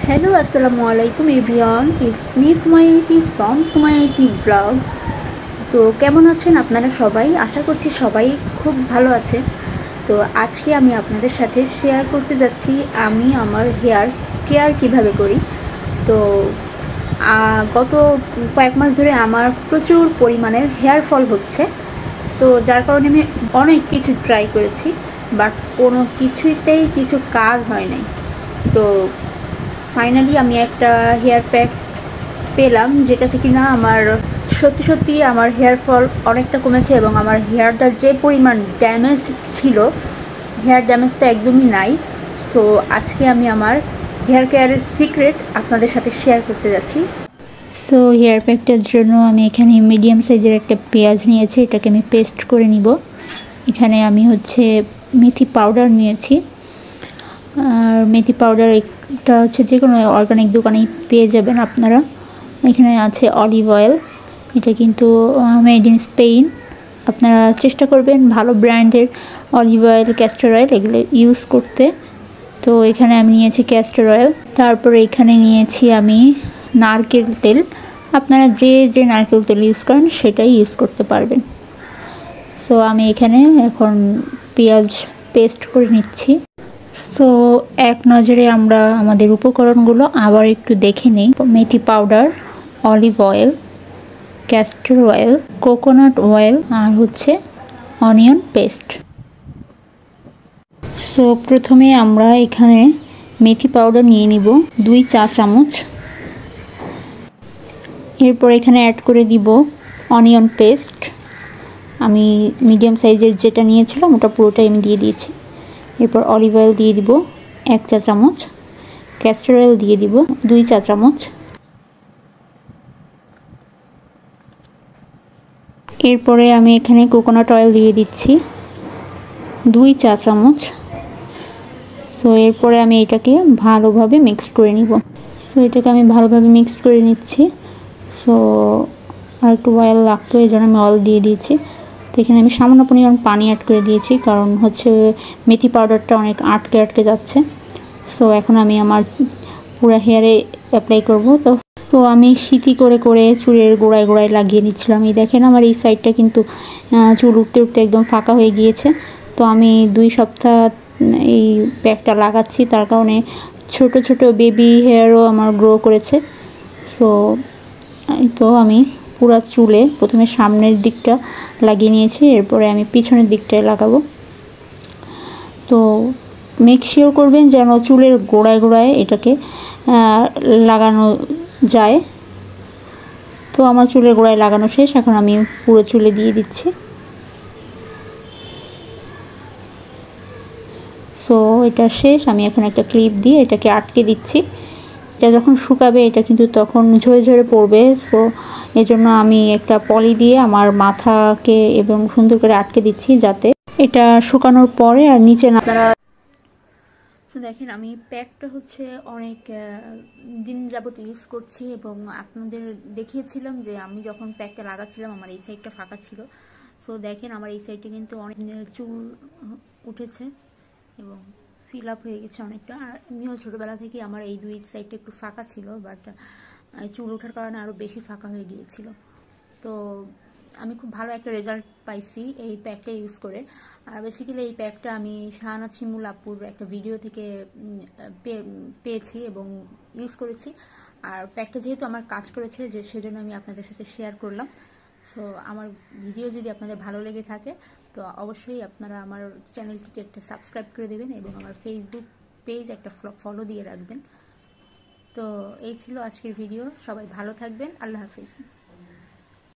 Hello আসসালামু আলাইকুম everyone, it's me Sumaiyati from Sumaiyati blog. তো কেমন আছেন আপনারা সবাই? আশা করছি সবাই খুব ভালো আছে। তো আজকে আমি আপনাদের সাথে শেয়ার করতে যাচ্ছি আমি আমার হেয়ার কেয়ার কিভাবে করি। তো গত কয়েক মাস ধরে আমার প্রচুর পরিমাণের হেয়ার ফল হচ্ছে। তো যার কারণে আমি অনেক কিছু ট্রাই করেছি, বাট কোনো কিছুতেই কিছু কাজ হয় নাই। তো ফাইনালি আমি একটা হেয়ার প্যাক পেলাম, যেটাতে কিনা আমার সত্যি আমার হেয়ার ফল অনেকটা কমেছে এবং আমার হেয়ারটা যে পরিমাণ ড্যামেজ ছিল, হেয়ার ড্যামেজটা একদমই নাই। সো আজকে আমি আমার হেয়ার কেয়ারের সিক্রেট আপনাদের সাথে শেয়ার করতে যাচ্ছি। সো হেয়ার প্যাকটার জন্য আমি এখানে মিডিয়াম সাইজের একটা পেঁয়াজ নিয়েছি, এটাকে আমি পেস্ট করে নিব। এখানে আমি মেথি পাউডার নিয়েছি, আর মেথি পাউডার এটা যে কোনো অর্গানিক দোকানেই পেয়ে যাবেন আপনারা। এখানে আছে অলিভ অয়েল, এটা কিন্তু মেড ইন স্পেন। আপনারা চেষ্টা করবেন ভালো ব্র্যান্ডের অলিভ অয়েল, ক্যাস্টর অয়েল এগুলো ইউজ করতে। তো এখানে আমি নিয়েছি ক্যাস্টর অয়েল। তারপরে এখানে নিয়েছি আমি নারকেল তেল। আপনারা যে নারকেল তেল ইউজ করেন সেটাই ইউজ করতে পারবেন। সো আমি এখানে এখন পেঁয়াজ পেস্ট করে নিচ্ছি। সো এক নজরে আমরা আমাদের উপকরণগুলো আবার একটু দেখে নিই। মেথি powder, olive oil, castor oil, coconut oil, আর অনিয়ন পেস্ট। সো প্রথমে আমরা এখানে মেথি পাউডার নিয়ে নিব 2 চা চামচ। এরপর এখানে অ্যাড করে দিব অনিয়ন পেস্ট। আমি মিডিয়াম সাইজের যেটা নিয়েছিলাম ওটা পুরোটাই আমি দিয়ে দিয়েছি। এরপর অলিভ অয়েল দিয়ে দিব 1 চা চামচ, ক্যাস্টর অয়েল দিয়ে দিব 2 চা চামচ। এরপরে আমি এখানে কোকোনাট অয়েল দিয়ে দিচ্ছি 2 চা চামচ। সো এরপরে আমি এটাকে ভালোভাবে মিক্সড করে নিব। সো এটাকে আমি ভালোভাবে মিক্সড করে নিচ্ছি। সো আর একটু অয়েল লাগতো, এই জন্য আমি অয়েল দিয়ে দিয়েছি। তো এখানে আমি সামান্য পরিমাণ পানি অ্যাড করে দিয়েছি, কারণ মেথি পাউডারটা অনেক আটকে যাচ্ছে। সো এখন আমি আমার পুরো হেয়ারে অ্যাপ্লাই করব। তো আমি সিথি করে চুলের গোড়ায় লাগিয়ে নিচ্ছিলাম। এই দেখেন আমার এই সাইডটা কিন্তু চুল উঠতে একদম ফাঁকা হয়ে গিয়েছে। তো আমি 2 সপ্তাহ এই প্যাকটা লাগাচ্ছি, তার কারণে ছোট বেবি হেয়ারও আমার গ্রো করেছে। সো তো আমি পুরো চুলে প্রথমে সামনের দিকটা লাগিয়ে নিয়েছি, এরপরে আমি পিছনের দিকটায় লাগাবো। তো মেক শিওর করবেন যেন চুলের গোড়ায় এটাকে লাগানো যায়। তো আমার চুলের গোড়ায় লাগানো শেষ, এখন আমি পুরো চুলে দিয়ে দিচ্ছি। সো এটা শেষ, আমি এখন একটা ক্লিপ দিয়ে এটাকে আটকে দিচ্ছি। এটা যখন শুকাবে এটা কিন্তু তখন ঝরে পড়বে। সো এজন্য আমি একটা পলি দিয়ে আমার মাথাকে এবং সুন্দর করে আটকে দিচ্ছি, যাতে এটা শুকানোর পরে আর নিচে না। তো দেখেন আমি প্যাকটা অনেক দিন যাবত ইউজ করছি এবং আপনাদের দেখিয়েছিলাম যে আমি যখন প্যাকটা লাগাচ্ছিলাম আমার এই সাইডটা ফাঁকা ছিল। সো দেখেন আমার এই সাইডটা কিন্তু অনেক চুল উঠেছে এবং ফিল আপ হয়ে গেছে অনেকটা। আর এমনিও ছোটোবেলা থেকে আমার এই 2 সাইডটা একটু ফাঁকা ছিল, বাট চুল ওঠার কারণে আরও বেশি ফাঁকা হয়ে গিয়েছিল। তো আমি খুব ভালো একটা রেজাল্ট পাইছি এই প্যাকটা ইউজ করে। আর বেসিক্যালি এই প্যাকটা আমি শাহানাত শিমুল আপুর একটা ভিডিও থেকে পেয়েছি এবং ইউজ করেছি। আর প্যাকটা যেহেতু আমার কাজ করেছে সেজন্য আমি আপনাদের সাথে শেয়ার করলাম। সো আমার ভিডিও যদি আপনাদের ভালো লেগে থাকে তো অবশ্যই আপনারা আমার চ্যানেলটিকে একটা সাবস্ক্রাইব করে দেবেন এবং আমার ফেসবুক পেজ একটা ফলো দিয়ে রাখবেন। তো এই ছিল আজকের ভিডিও। সবাই ভালো থাকবেন। আল্লাহ হাফিজ।